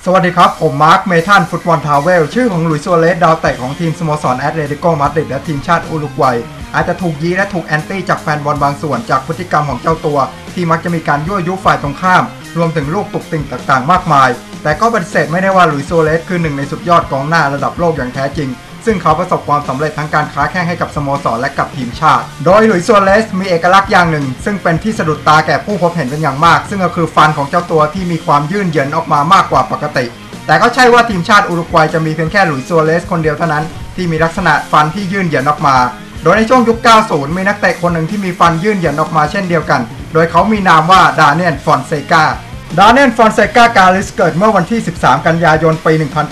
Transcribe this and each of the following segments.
สวัสดีครับผมมาร์คเมทันฟุตบอลทาวเวลชื่อของหลุยส์ ซัวเรสดาวเตะของทีมสโมสรแอตเลติโกมาดริดและทีมชาติอุรุกวัยอาจจะถูกยี้และถูกแอนตี้จากแฟนบอลบางส่วนจากพฤติกรรมของเจ้าตัวที่มักจะมีการยั่วยุฝ่ายตรงข้ามรวมถึงลูกตุกติ่งต่างๆมากมายแต่ก็ปฏิเสธไม่ได้ว่าหลุยส์ ซัวเรสคือหนึ่งในสุดยอดกองหน้าระดับโลกอย่างแท้จริงซึ่งเขาประสบความสำเร็จทั้งการค้าแข่งให้กับสโมสรและกับทีมชาติโดยหลุยส์ ซัวเรสมีเอกลักษณ์อย่างหนึ่งซึ่งเป็นที่สะดุดตาแก่ผู้พบเห็นเป็นอย่างมากซึ่งก็คือฟันของเจ้าตัวที่มีความยื่นเหยินออกมามากกว่าปกติแต่ก็ใช่ว่าทีมชาติอุรุกวัยจะมีเพียงแค่หลุยส์ ซัวเรสคนเดียวเท่านั้นที่มีลักษณะฟันที่ยื่นเหยินออกมาโดยในช่วงยุค 90 มีนักเตะคนหนึ่งที่มีฟันยื่นเหยินออกมาเช่นเดียวกันโดยเขามีนามว่าดาเนียล ฟอนเซกากาลิสเกิดเมื่อวันที่ 13 กันยายน ปี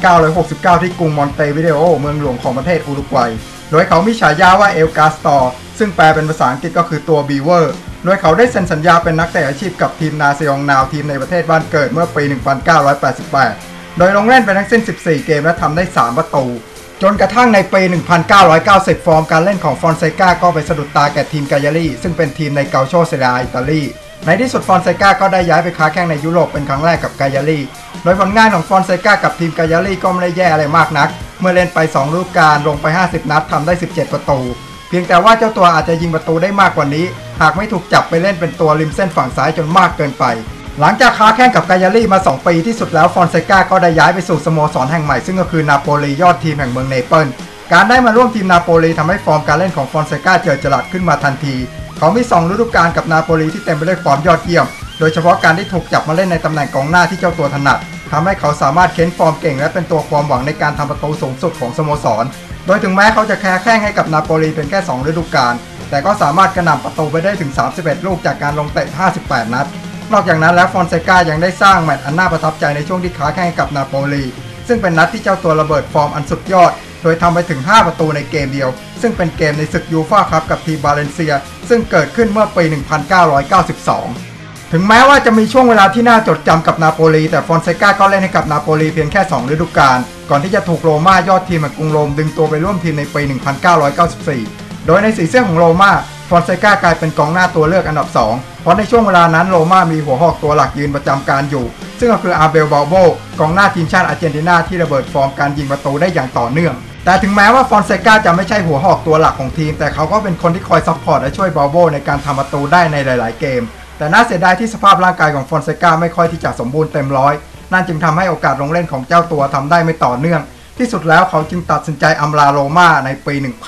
1969 ที่กรุงมอนเตวิเดโอเมืองหลวงของประเทศอุรุกวัยโดยเขามีฉายาว่าเอลกาสตอร์ซึ่งแปลเป็นภาษาอังกฤษก็คือตัวบีเวอร์โดยเขาได้เซ็นสัญญาเป็นนักเตะอาชีพกับทีมนาเซยองนาวทีมในประเทศบ้านเกิดเมื่อปี 1988 โดยลงเล่นไปทั้งสิ้น 14 เกมและทำได้ 3 ประตูจนกระทั่งในปี 1990 ฟอร์มการเล่นของฟอนเซกาก็ไปสะดุดตาแก่ทีมกายาลีซึ่งเป็นทีมในเกาโชเซเรียอิตาลีในที่สุดฟอนเซกาก็ได้ย้ายไปค้าแข่งในยุโรปเป็นครั้งแรกกับกายาลีโดยผลงานของฟอนเซกากับทีมกายาลีก็ไม่ได้แย่อะไรมากนักเมื่อเล่นไป2ฤดูกาลลงไป50นัดทำได้17ประตูเพียงแต่ว่าเจ้าตัวอาจจะยิงประตูได้มากกว่านี้หากไม่ถูกจับไปเล่นเป็นตัวริมเส้นฝั่งซ้ายจนมากเกินไปหลังจากค้าแข่งกับกายาลีมา2ปีที่สุดแล้วฟอนเซกาก็ได้ย้ายไปสู่สโมสรแห่งใหม่ซึ่งก็คือนาโปลียอดทีมแห่งเมืองเนเปิลการได้มาร่วมทีมนาโปลีทำให้ฟอร์มการเล่นของฟอนเซกาเจิดจรัสขึ้นมาทันทีเขามี2ฤดูกาลกับนาโปลีที่เต็มไปด้วยฟอร์มยอดเยี่ยมโดยเฉพาะการที่ถูกจับมาเล่นในตำแหน่งกองหน้าที่เจ้าตัวถนัดทำให้เขาสามารถเค้นฟอร์มเก่งและเป็นตัวความหวังในการทำประตูสูงสุดของสโมสรโดยถึงแม้เขาจะแค่แข่งให้กับนาโปลีเป็นแค่2ฤดูกาลแต่ก็สามารถกระหน่ำประตูไปได้ถึง31ลูกจากการลงเตะ58นัดนอกจากนั้นแล้วฟอนเซกายังได้สร้างแมตช์อันน่าประทับใจในช่วงที่ค้าแข่งกับนาโปลีซึ่งเป็นนัดที่เจ้าตัวระเบิดฟอร์มอันสุดยอดโดยทำไปถึง5ประตูในเกมเดียวซึ่งเป็นเกมในศึกยูฟ่าคัพกับทีมบาเลนเซียซึ่งเกิดขึ้นเมื่อปี 1992 ถึงแม้ว่าจะมีช่วงเวลาที่น่าจดจำกับนาโปลีแต่ฟอนเซกาก็เล่นให้กับนาโปลีเพียงแค่2ฤดูกาลก่อนที่จะถูกโรม่ายอดทีมแห่งกรุงโรมดึงตัวไปร่วมทีมในปี 1994 โดยในสีเสื้อของโรม่าฟอนเซกากลายเป็นกองหน้าตัวเลือกอันดับ2เพราะในช่วงเวลานั้นโรม่ามีหัวหอกตัวหลักยืนประจำการอยู่ซึ่งก็คืออาเบล บาลโบกองหน้าทีมชาติอาร์เจนตินาที่ระเบิดฟอร์มการยิงประตูได้อย่างต่อเนื่องแต่ถึงแม้ว่าฟอนเซกาจะไม่ใช่หัวหอกตัวหลักของทีมแต่เขาก็เป็นคนที่คอยซัพพอร์ตและช่วยบาลโบในการทำประตูได้ในหลายๆเกมแต่น่าเสียดายที่สภาพร่างกายของฟอนเซกาไม่ค่อยที่จะสมบูรณ์เต็มร้อยนั่นจึงทำให้โอกาสลงเล่นของเจ้าตัวทำได้ไม่ต่อเนื่องที่สุดแล้วเขาจึงตัดสินใจอำลาโรม่าในปี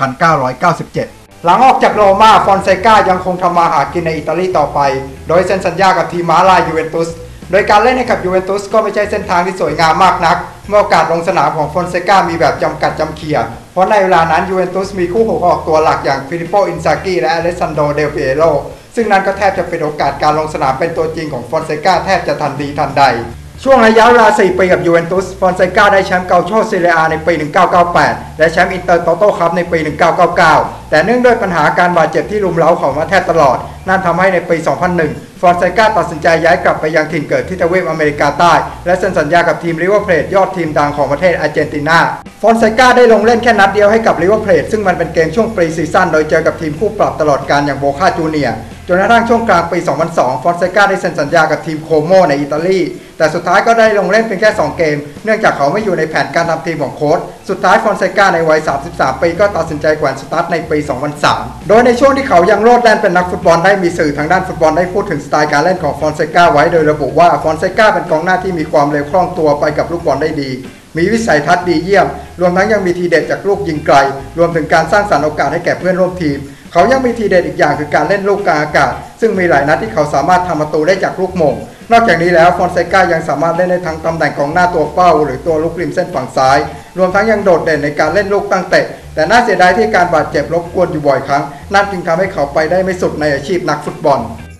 1997 หลังออกจากโรม่าฟอนเซกายังคงทำมาหากินในอิตาลีต่อไปโดยเซ็นสัญญากับทีมม้าลายยูเวนตุสโดยการเล่นให้กับยูเวนตุสก็ไม่ใช่เส้นทางที่สวยงามมากนักเมื่อโอกาสลงสนามของฟอนเซกามีแบบจำกัดจำเขี่ยเพราะในเวลานั้นยูเวนตุสมีคู่หัวหอกตัวหลักอย่างฟิลิปโป อินซากิและอเลสซานโด เดลเปียโรซึ่งนั้นก็แทบจะเป็นโอกาสการลงสนามเป็นตัวจริงของฟอนเซกาแทบจะทันทีทันใดช่วงระยะเวลา4ปีกับยูเวนตุสฟอนเซกาได้แชมป์เกาโชเซเรียในปี 1998 และแชมป์อินเตอร์โตโต้คัพในปี 1999 แต่เนื่องด้วยปัญหาการบาดเจ็บที่รุมเร้าเขามาแทบตลอดนั่นทำให้ในปี 2001 ฟอนเซกาตัดสินใจย้ายกลับไปยังถิ่นเกิดที่ทวีปอเมริกาใต้และเซ็นสัญญากับทีมริเวอร์เพลทยอดทีมดังของประเทศอาร์เจนตินาฟอนเซกาได้ลงเล่นแค่นัดเดียวให้กับริเวอร์เพลทซึ่งมันเป็นเกมช่วงปรีซีซั่นโดยเจอกับทีมคู่ปรับตลอดกาลอย่างโบคาจูเนียร์จนกระทั่งช่วงกลางปี 2002 ฟอนเซกาได้เซ็นสัญญากับทีมโคโมในอิตาลีแต่สุดท้ายก็ได้ลงเล่นเพียงแค่2เกมเนื่องจากเขาไม่อยู่ในแผนการทำทีมของโค้ชสุดท้ายฟอนเซกาในวัย33ปีก็ตัดสินใจแขวนสตาร์ทในปี 2003 โดยในช่วงที่เขายังโลดแล่นเป็นนักฟุตบอลได้มีสื่อทางด้านฟุตบอลได้พูดถึงสไตล์การเล่นของฟอนเซกาไว้โดยระบุว่าฟอนเซกาเป็นกองหน้าที่มีความเร็วคล่องตัวไปกับลูกบอลได้ดีมีวิสัยทัศน์ดีเยี่ยมรวมทั้งยังมีทีเด็ดจากลูกยิงไกลรวมถึงการสร้างสรรค์โอกาสให้แก่เพื่อนร่วมทีมเขายังมีทีเด็ดอีกอย่างคือการเล่นลูกกลางอากาศซึ่งมีหลายนัดที่เขาสามารถทำประตูได้จากลูกโมงนอกจากนี้แล้วฟอนเซกายังสามารถเล่นได้ทั้งตำแหน่งกองหน้าตัวเป้าหรือตัวลูกริมเส้นฝั่งซ้ายรวมทั้งยังโดดเด่นในการเล่นลูกตั้งเตะแต่น่าเสียดายที่การบาดเจ็บรบกวนอยู่บ่อยครั้งนั่นจึงทำให้เขาไปได้ไม่สุดในอาชีพนักฟุตบอล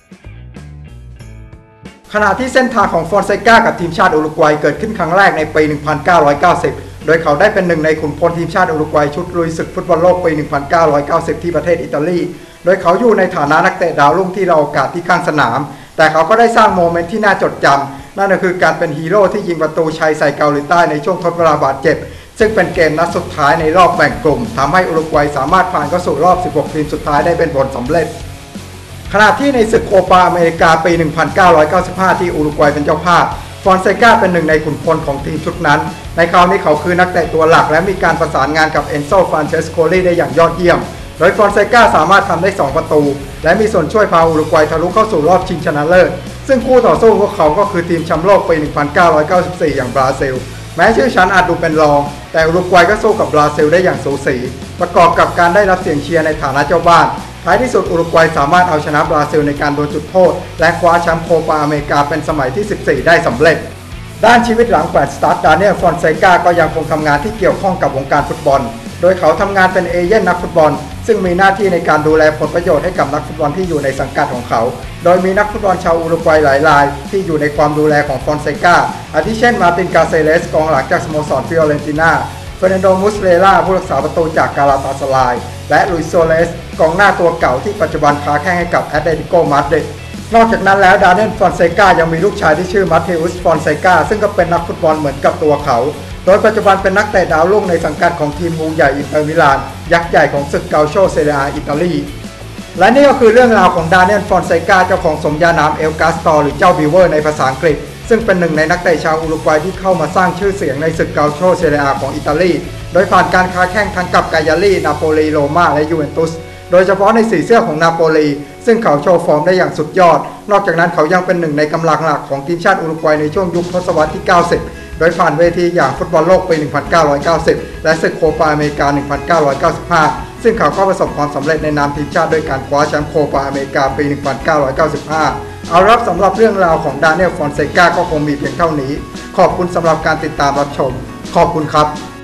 ขณะที่เส้นทางของฟอนเซกากับทีมชาติอุรุกวัยเกิดขึ้นครั้งแรกในปี 1990 โดยเขาได้เป็นหนึ่งในขุนพลทีมชาติอุรุกวัยชุดลุยศึกฟุตบอลโลกปี 1990 ที่ประเทศอิตาลีโดยเขาอยู่ในฐานะนักเตะดาวรุ่งที่รอโอกาสที่ข้างสนามแต่เขาก็ได้สร้างโมเมนต์ที่น่าจดจำนั่นก็คือการเป็นฮีโร่ที่ยิงประตูชัยใส่เกาหลีใต้ในช่วงทดเวลาบาดเจ็บซึ่งเป็นเกมนัดสุดท้ายในรอบแบ่งกลุ่มทำให้อุรุกวัยสามารถผ่านเข้าสู่รอบ 16 ทีมสุดท้ายได้เป็นผลสำเร็จขณะที่ในศึกโคปาอเมริกาปี 1995 ที่อุรุกวัยเป็นเจ้าภาพฟฟอนเซกาเป็นหนึ่งในขุนพลของทีมชุดนั้นในคราวนี้เขาคือนักเตะตัวหลักและมีการประสานงานกับเอนโซ ฟรานเชสโคลีได้อย่างยอดเยี่ยมโดยฟอนเซกาสามารถทำได้2ประตูและมีส่วนช่วยพาอุรุกวัยทะลุเข้าสู่รอบชิงชนะเลิศซึ่งคู่ต่อสู้ของเขาก็คือทีมแชมป์โลกปี 1994 อย่างบราซิลแม้ชื่อชั้นอาจดูเป็นรองแต่อุรุกวัยก็สู้กับบราซิลได้อย่างสูสีประกอบกับการได้รับเสียงเชียร์ในฐานะเจ้าบ้านท้ายที่สุดอุรุกวัยสามารถเอาชนะบราซิลในการดวลจุดโทษและคว้าแชมป์โคปาอเมริกาเป็นสมัยที่ 14 ได้สำเร็จด้านชีวิตหลังแขวนสตาร์ดาเนียล ฟอนเซกาก็ยังคงทำงานที่เกี่ยวข้องกับวงการฟุตบอลโดยเขาทำงานเป็นเอเย่นนักฟุตบอลซึ่งมีหน้าที่ในการดูแลผลประโยชน์ให้กับนักฟุตบอลที่อยู่ในสังกัดของเขาโดยมีนักฟุตบอลชาวอุรุกวัยหลายรายที่อยู่ในความดูแลของฟอนเซกาอาทิเช่นมาร์ติน กาเซเลสกองหลังจากสโมสรฟิโอเรนติน่าเฟอร์นันโด มุสเลล่าผู้รักษาประตูจากกาลาตาสลายและลุยส์ ซัวเรสกองหน้าตัวเก่าที่ปัจจุบันค้าแข้งให้กับแอตเลติโก มาดริดนอกจากนั้นแล้วดาเนียล ฟอนเซกายังมีลูกชายที่ชื่อมัตเทอุส ฟอนเซกาซึ่งก็เป็นนักฟุตบอลเหมือนกับตัวเขาโดยปัจจุบันเป็นนักเตะดาวรุ่งในสังกัดของทีมงูใหญ่อินเตอร์มิลานยักษ์ใหญ่ของศึกเกาโชเซเรียอิตาลีและนี่ก็คือเรื่องราวของดาเนียล ฟอนเซกาเจ้าของสมญานามเอลกาสตอร์หรือเจ้าบิวเวอร์ในภาษาอังกฤษซึ่งเป็นหนึ่งในนักเตะชาวอุรุกวัยที่เข้ามาสร้างชื่อเสียงในศึกเกาโชเซเรียของอิตาลีโดยผ่านการค้าแข่งทั้งกับกายาลีนาโปลีโรม่าและยูเวนตุสโดยเฉพาะในสีเสื้อของนาโปลีซึ่งเขาโชว์ฟอร์มได้อย่างสุดยอดนอกจากนั้นเขายังเป็นหนึ่งในกำลังหลักของทีมชาติอุรุกวัยในช่วงยุคทศวรรษที่ 90 โดยผ่านเวทีอย่างฟุตบอลโลกปี 1990 และศึกโคปาอเมริกา 1995 ซึ่งเขาก็ประสบความสำเร็จในนามทีมชาติด้วยการคว้าแชมป์โคปาอเมริกาปี 1995 เอาละสำหรับเรื่องราวของดาเนียล ฟอนเซกาก็คงมีเพียงเท่านี้ขอบคุณสำหรับการติดตามรับชมขอบคุณครับ